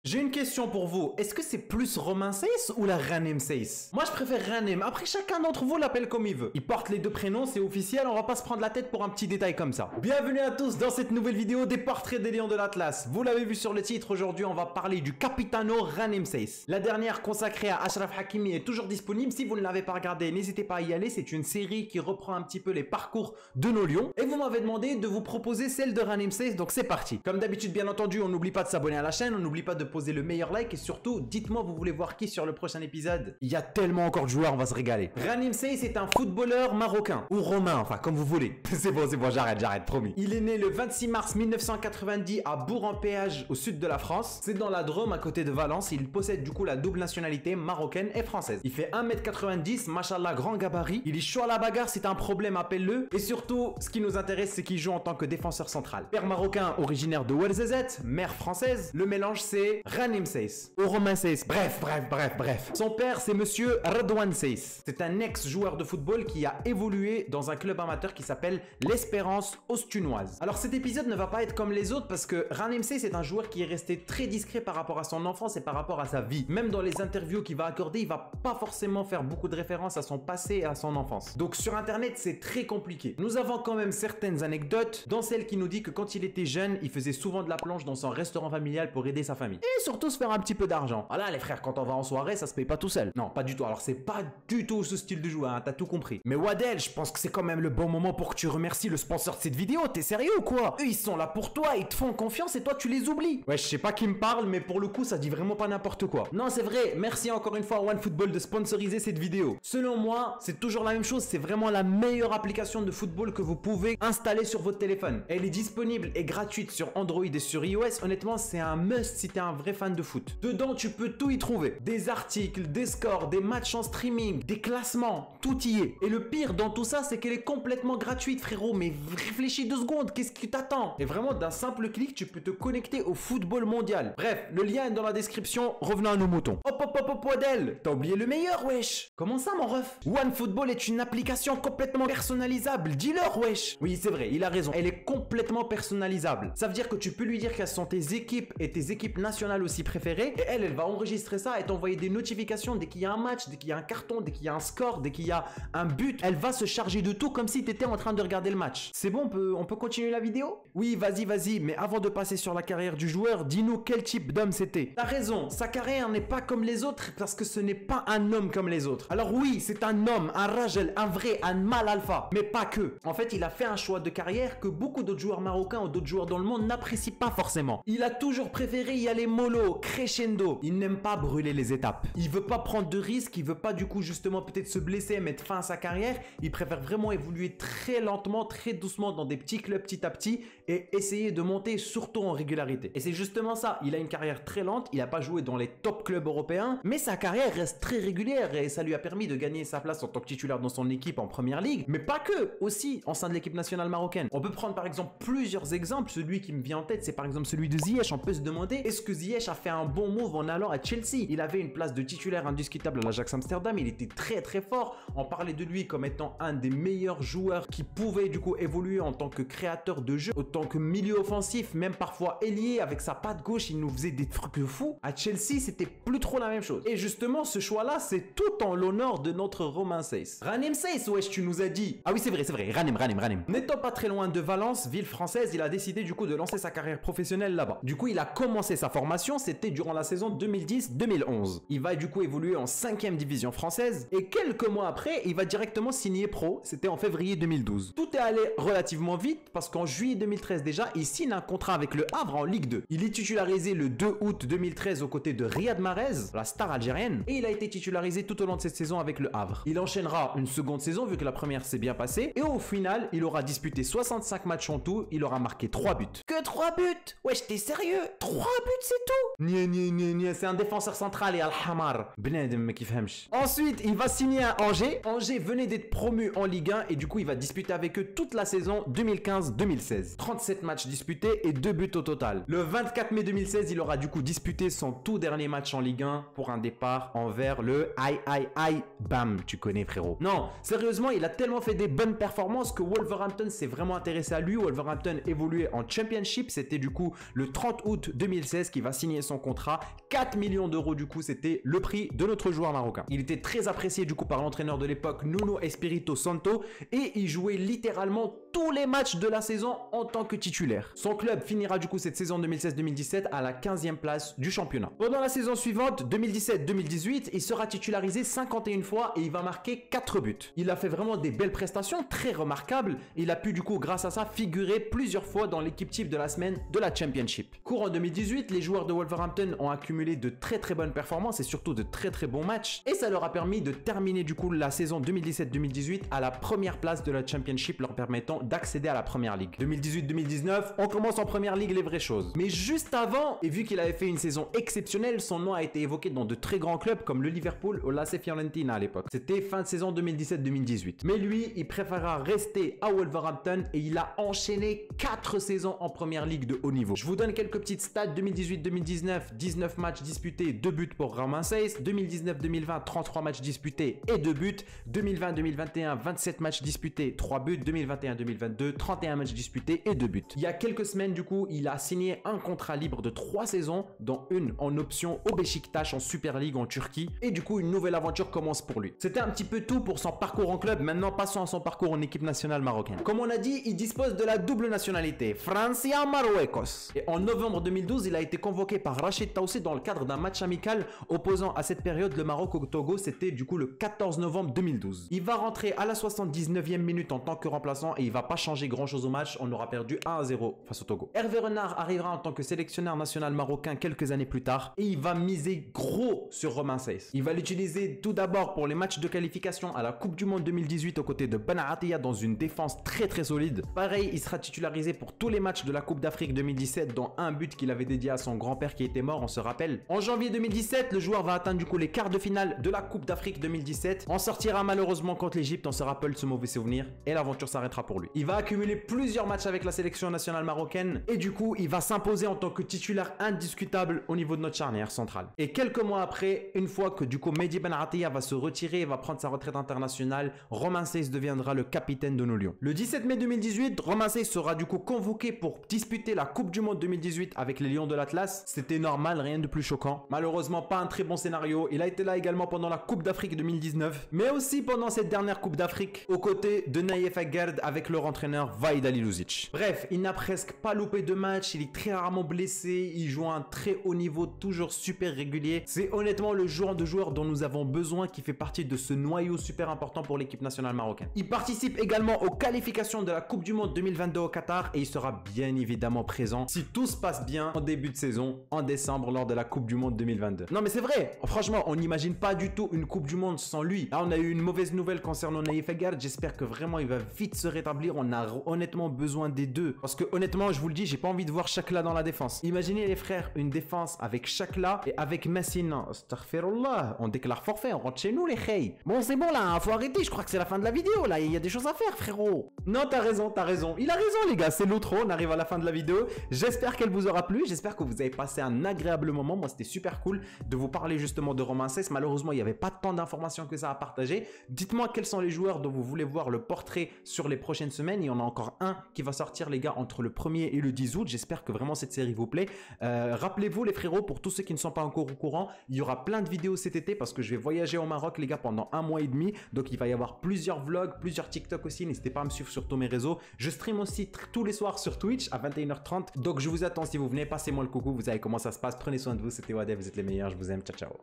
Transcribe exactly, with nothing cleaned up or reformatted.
J'ai une question pour vous. Est-ce que c'est plus Romain Saiss ou la Ghanem Saiss? Moi, je préfère Ghanem. Après, chacun d'entre vous l'appelle comme il veut. Il porte les deux prénoms, c'est officiel. On va pas se prendre la tête pour un petit détail comme ça. Bienvenue à tous dans cette nouvelle vidéo des portraits des lions de l'Atlas. Vous l'avez vu sur le titre. Aujourd'hui, on va parler du Capitano Ghanem Saiss. La dernière consacrée à Achraf Hakimi est toujours disponible. Si vous ne l'avez pas regardé, n'hésitez pas à y aller. C'est une série qui reprend un petit peu les parcours de nos lions. Et vous m'avez demandé de vous proposer celle de Ghanem Saiss. Donc c'est parti. Comme d'habitude, bien entendu, on n'oublie pas de s'abonner à la chaîne. On n'oublie pas de poser le meilleur like. Et surtout, dites-moi, vous voulez voir qui sur le prochain épisode? Il y a tellement encore de joueurs, on va se régaler. Ghanem Saiss est un footballeur marocain. Ou romain, enfin comme vous voulez. C'est bon, c'est bon, j'arrête, j'arrête, promis. Il est né le vingt-six mars mille neuf cent quatre-vingt-dix à Bourg-en-Péage, au sud de la France. C'est dans la Drôme, à côté de Valence. Il possède du coup la double nationalité marocaine et française. Il fait un mètre quatre-vingt-dix, machallah, grand gabarit. Il est chaud à la bagarre, c'est un problème, appelle-le. Et surtout, ce qui nous intéresse, c'est qu'il joue en tant que défenseur central. Père marocain, originaire de Ouarzazate, mère française. Le mélange, c'est Ghanem Saiss. Ou Romain Saiss. Bref, bref, bref, bref. Son père, c'est monsieur Redouane Saiss. C'est un ex-joueur de football qui a évolué dans un club amateur qui s'appelle l'Espérance Ostunoise. Alors cet épisode ne va pas être comme les autres parce que Ghanem Saiss est un joueur qui est resté très discret par rapport à son enfance et par rapport à sa vie. Même dans les interviews qu'il va accorder, il va pas forcément faire beaucoup de références à son passé et à son enfance. Donc sur internet, c'est très compliqué. Nous avons quand même certaines anecdotes, dont celle qui nous dit que quand il était jeune, il faisait souvent de la planche dans son restaurant familial pour aider sa famille. Et surtout se faire un petit peu d'argent. Voilà les frères, quand on va en soirée, ça se paye pas tout seul. Non, pas du tout. Alors c'est pas du tout ce style de joueur, hein, t'as tout compris. Mais Wadel, je pense que c'est quand même le bon moment pour que tu remercies le sponsor de cette vidéo. T'es sérieux ou quoi? Eux, ils sont là pour toi, ils te font confiance et toi, tu les oublies. Ouais, je sais pas qui me parle, mais pour le coup, ça dit vraiment pas n'importe quoi. Non, c'est vrai. Merci encore une fois à OneFootball de sponsoriser cette vidéo. Selon moi, c'est toujours la même chose. C'est vraiment la meilleure application de football que vous pouvez installer sur votre téléphone. Elle est disponible et gratuite sur Android et sur iOS. Honnêtement, c'est un must si t'es un vrai fan de foot. Dedans, tu peux tout y trouver. Des articles, des scores, des matchs en streaming, des classements, tout y est. Et le pire dans tout ça, c'est qu'elle est complètement gratuite, frérot. Mais réfléchis deux secondes, qu'est-ce qui t'attend? Et vraiment, d'un simple clic, tu peux te connecter au football mondial. Bref, le lien est dans la description. Revenons à nos moutons. Hop, hop, hop, hop, Wadel. T'as oublié le meilleur, wesh. Comment ça, mon ref? OneFootball est une application complètement personnalisable. Dis-leur, wesh. Oui, c'est vrai, il a raison. Elle est complètement personnalisable. Ça veut dire que tu peux lui dire quelles sont tes équipes et tes équipes nationales aussi préférées. Et elle, elle va enregistrer ça et t'envoyer des notifications dès qu'il y a un match, dès qu'il y a un carton, dès qu'il y a un score, dès qu'il y a un but. Elle va se charger de tout comme si t'étais en train de regarder le match. C'est bon, on peut, on peut continuer la vidéo? Oui, vas-y, vas-y. Mais avant de passer sur la carrière du joueur, dis-nous quel type d'homme c'était. T'as raison, sa carrière n'est pas comme les autres parce que ce n'est pas un homme comme les autres. Alors oui, c'est un homme, un rajel, un vrai, un mal alpha. Mais pas que. En fait, il a fait un choix de carrière que beaucoup d'autres joueurs marocains ou d'autres joueurs dans le monde n'apprécient pas forcément. Il a toujours préféré y aller mollo, crescendo. Il n'aime pas brûler les étapes. Il veut pas prendre de risques, il veut pas du coup justement peut-être se blesser et mettre fin à sa carrière. Il préfère vraiment évoluer très lentement, très doucement dans des petits clubs petit à petit et essayer de monter surtout en régularité. Et c'est justement ça, il a une carrière très lente, il n'a pas joué dans les top clubs européens, mais sa carrière reste très régulière et ça lui a permis de gagner sa place en tant que titulaire dans son équipe en première ligue, mais pas que, aussi en sein de l'équipe nationale marocaine. On peut prendre par exemple plusieurs exemples, celui qui me vient en tête c'est par exemple celui de Ziyech. On peut se demander est-ce que Ziyech a fait un bon move en allant à Chelsea? Il avait une place de titulaire indiscutable à l'Ajax Amsterdam, il était très très fort, on parlait de lui comme étant un des meilleurs joueurs qui pouvait du coup évoluer en tant que créateur de jeu, autant que milieu offensif, même parfois ailier avec sa patte gauche, il nous faisait des trucs de fou. À Chelsea, c'était plus trop la même chose. Et justement, ce choix-là, c'est tout en l'honneur de notre Romain Saiss. Ghanem Saiss, wesh, tu nous as dit. Ah oui, c'est vrai, c'est vrai, Ghanem, Ghanem, Ghanem. N'étant pas très loin de Valence, ville française, il a décidé du coup de lancer sa carrière professionnelle là-bas. Du coup, il a commencé sa formation, c'était durant la saison deux mille dix deux mille onze. Il va du coup évoluer en cinquième division française et quelques mois après, il va directement signer pro. C'était en février deux mille douze. Tout est allé relativement vite parce qu'en juillet deux mille treize déjà, il signe un contrat avec le Havre en Ligue deux. Il est titularisé le deux août deux mille treize aux côtés de Riyad Mahrez, la star algérienne, et il a été titularisé tout au long de cette saison avec le Havre. Il enchaînera une seconde saison vu que la première s'est bien passée et au final, il aura disputé soixante-cinq matchs en tout, il aura marqué trois buts. Que trois buts? Wesh, t'es sérieux? trois buts, c'est tout? Nia, nia, nia, nia, c'est un défenseur central et Al-Hamar. Bnadem, mais qui fahmch. Ensuite, il va signer à Angers. Angers venait d'être promu en Ligue un et du coup, il va disputer avec eux toute la saison deux mille quinze deux mille seize. trente-sept matchs disputés et deux buts au total. Le vingt-quatre mai deux mille seize, il aura du coup disputé son tout dernier match en Ligue un pour un départ envers le Aïe Aïe Aïe Bam. Tu connais, frérot. Non, sérieusement, il a tellement fait des bonnes performances que Wolverhampton s'est vraiment intéressé à lui. Wolverhampton évoluait en Championship. C'était du coup le trente août deux mille seize qui va signer son contrat. quatre millions d'euros du coup, c'était le prix de notre joueur marocain. Il était très apprécié du coup par l'entraîneur de l'époque, Nuno Espirito Santo, et il jouait littéralement tous les matchs de la saison en tant que titulaire. Son club finira du coup cette saison deux mille seize deux mille dix-sept à la quinzième place du championnat. Pendant la saison suivante, deux mille dix-sept deux mille dix-huit, il sera titularisé cinquante et une fois et il va marquer quatre buts. Il a fait vraiment des belles prestations, très remarquables. Il a pu du coup, grâce à ça, figurer plusieurs fois dans l'équipe type de la semaine de la Championship. Courant deux mille dix-huit, les joueurs de Wolverhampton ont accumulé de très très bonnes performances et surtout de très très bons matchs. Et ça leur a permis de terminer du coup la saison deux mille dix-sept deux mille dix-huit à la première place de la Championship, leur permettant d'accéder à la première ligue. deux mille dix-huit deux mille dix-neuf, on commence en première ligue les vraies choses. Mais juste avant, et vu qu'il avait fait une saison exceptionnelle, son nom a été évoqué dans de très grands clubs comme le Liverpool ou l'A C Fiorentina à l'époque. C'était fin de saison deux mille dix-sept deux mille dix-huit. Mais lui, il préféra rester à Wolverhampton et il a enchaîné quatre saisons en première ligue de haut niveau. Je vous donne quelques petites stats. Deux mille dix-huit deux mille dix-neuf, dix-neuf matchs disputés, deux buts pour Romain Saiss. deux mille dix-neuf deux mille vingt, trente-trois matchs disputés et deux buts. deux mille vingt deux mille vingt et un, vingt-sept matchs disputés, trois buts. deux mille vingt et un deux mille vingt-deux, trente et un matchs disputés et deux buts. Il y a quelques semaines du coup, il a signé un contrat libre de trois saisons, dont une en option au Beşiktaş en Super League en Turquie. Et du coup, une nouvelle aventure commence pour lui. C'était un petit peu tout pour son parcours en club. Maintenant, passons à son parcours en équipe nationale marocaine. Comme on a dit, il dispose de la double nationalité, Francia Marruecos. Et en novembre deux mille douze, il a été convoqué par Rachid Taoussi dans le cadre d'un match amical opposant à cette période le Maroc au Togo. C'était du coup le quatorze novembre deux mille douze. Il va rentrer à la soixante-dix-neuvième minute en tant que remplaçant et il va pas changer grand chose au match. On aura perdu un à zéro face au Togo. Hervé Renard arrivera en tant que sélectionneur national marocain quelques années plus tard et il va miser gros sur Romain Saiss. Il va l'utiliser tout d'abord pour les matchs de qualification à la Coupe du Monde deux mille dix-huit aux côtés de Ben Attia dans une défense très très solide. Pareil, il sera titularisé pour tous les matchs de la Coupe d'Afrique deux mille dix-sept, dont un but qu'il avait dédié à son grand-père qui était mort, on se rappelle. En janvier deux mille dix-sept, le joueur va atteindre du coup les quarts de finale de la Coupe d'Afrique deux mille dix-sept. On sortira malheureusement contre l'Égypte, on se rappelle ce mauvais souvenir et l'aventure s'arrêtera pour lui. Il va accumuler plusieurs matchs avec la sélection nationale marocaine et du coup, il va s'imposer en tant que titulaire indiscutable au niveau de notre charnière centrale. Et quelques mois après, une fois que du coup Mehdi Ben Attia va se retirer et va prendre sa retraite internationale, Romain Saiss deviendra le capitaine de nos Lions. Le dix-sept mai deux mille dix-huit, Romain Saiss sera du coup convoqué pour disputer la Coupe du Monde deux mille dix-huit avec les Lions de l'Atlas. C'était normal, rien de plus choquant. Malheureusement, pas un très bon scénario. Il a été là également pendant la Coupe d'Afrique deux mille dix-neuf, mais aussi pendant cette dernière Coupe d'Afrique, aux côtés de Naïef Aguerd avec leur entraîneur Vahid Halilovic. Bref, il n'a presque pas loupé de match, il est très rarement blessé, il joue à un très haut niveau, toujours super régulier. C'est honnêtement le joueur de joueur dont nous avons besoin, qui fait partie de ce noyau super important pour l'équipe nationale marocaine. Il participe également aux qualifications de la Coupe du Monde deux mille vingt-deux au Qatar et il sera bien évidemment présent si tout se passe bien en début de saison, en décembre lors de la Coupe du Monde deux mille vingt-deux. Non mais c'est vrai, franchement on n'imagine pas du tout une Coupe du Monde sans lui. Là on a eu une mauvaise nouvelle concernant Naïef Aguerd, j'espère que vraiment il va vite se rétablir, on a honnêtement besoin des deux. Parce que honnêtement je vous le dis, j'ai pas envie de voir Chakla dans la défense. Imaginez les frères, une défense avec Chakla et avec Messine. Astaghfirullah, on déclare forfait, on rentre chez nous les khey. Bon c'est bon là, faut arrêter, je crois que c'est la fin de la vidéo là, il y a des choses à faire frérot. Non t'as raison, t'as raison, il a raison les gars, c'est l'outro, on arrive à la fin de la vidéo. J'espère qu'elle vous aura plu, j'espère que vous avez passé un agréable moment. Moi c'était super cool de vous parler justement de Romain Saiss. Malheureusement il n'y avait pas tant d'informations que ça à partager. Dites-moi quels sont les joueurs dont vous voulez voir le portrait sur les prochaines semaines. Il y en a encore un qui va sortir les gars entre le premier et le dix août. J'espère que vraiment cette série vous plaît. Euh, rappelez-vous les frérots, pour tous ceux qui ne sont pas encore au courant, il y aura plein de vidéos cet été parce que je vais voyager au Maroc les gars pendant un mois et demi. Donc il va y avoir plusieurs vlogs, plusieurs TikTok aussi. N'hésitez pas à me suivre sur tous mes réseaux. Je stream aussi tous les soirs sur Twitch à vingt et une heures trente. Donc je vous attends si vous venez, passez-moi le coucou, vous savez comment ça se passe. Prenez soin de vous, c'était Wadef, vous êtes les meilleurs, je vous aime, ciao ciao.